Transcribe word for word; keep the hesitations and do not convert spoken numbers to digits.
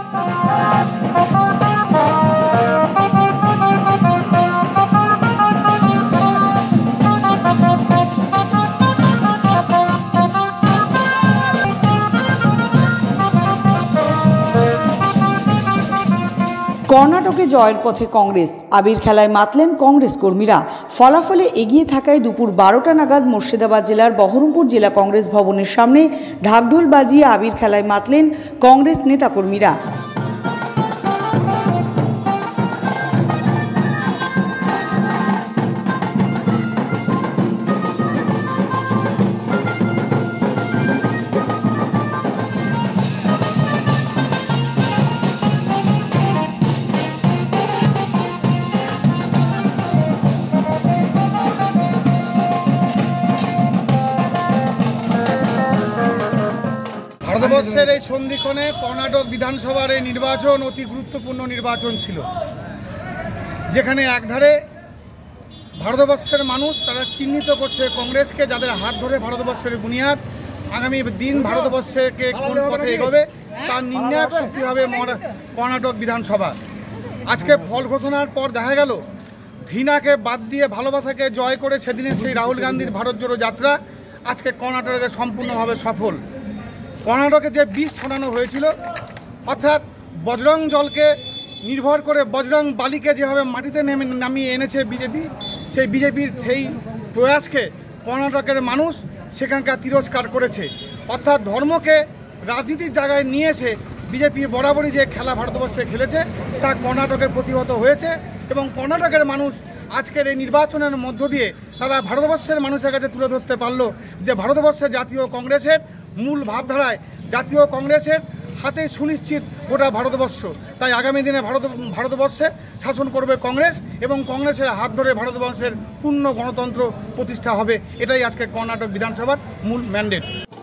কর্ণাটকে জয়ের পথে কংগ্রেস, আবির খেলায় মাতলেন কংগ্রেস কর্মীরা। ফলাফলে এগিয়ে থাকায় দুপুর বারোটা নাগাদ মুর্শিদাবাদ জেলার বহরমপুর জেলা কংগ্রেস ভবনের সামনে ঢাকঢোল বাজিয়ে আবির খেলায় মাতলেন কংগ্রেস নেতাকর্মীরা। ভারতবর্ষের এই সন্ধিক্ষণে কর্ণাটক বিধানসভার এই নির্বাচন অতি গুরুত্বপূর্ণ নির্বাচন ছিল, যেখানে একধারে ভারতবর্ষের মানুষ তারা চিহ্নিত করছে কংগ্রেসকে, যাদের হাত ধরে ভারতবর্ষের বুনিয়াদ আগামী দিন ভারতবর্ষকে কোন পথে এগোবে তার নির্ণায়ক শক্তি হবে কর্ণাটক বিধানসভা। আজকে ফল ঘোষণার পর দেখা গেল ঘৃণাকে বাদ দিয়ে ভালোবাসাকে জয় করে সেদিনে সেই রাহুল গান্ধীর ভারত জোড়ো যাত্রা আজকে কর্ণাটকে সম্পূর্ণভাবে সফল। কর্ণাটকে যে বীজ ছড়ানো হয়েছিল, অর্থাৎ বজরং জলকে নির্ভর করে বজরং বালিকে যেভাবে মাটিতে নেমে নামিয়ে এনেছে বিজেপি, সেই বিজেপির সেই প্রয়াসকে কর্ণাটকের মানুষ সেখানকার তিরস্কার করেছে। অর্থাৎ ধর্মকে রাজনীতির জায়গায় নিয়ে এসে বিজেপি বরাবরই যে খেলা ভারতবর্ষে খেলেছে তা কর্ণাটকের প্রতিহত হয়েছে এবং কর্ণাটকের মানুষ আজকের এই নির্বাচনের মধ্য দিয়ে তারা ভারতবর্ষের মানুষের কাছে তুলে ধরতে পারল যে ভারতবর্ষের জাতীয় কংগ্রেসের মূল ভাবধারায় জাতীয় কংগ্রেসের হাতে সুনিশ্চিত গোটা ভারতবর্ষ। তাই আগামী দিনে ভারত ভারতবর্ষে শাসন করবে কংগ্রেস এবং কংগ্রেসের হাত ধরে ভারতবর্ষের পূর্ণ গণতন্ত্র প্রতিষ্ঠা হবে। এটাই আজকে কর্ণাটক বিধানসভার মূল ম্যান্ডেট।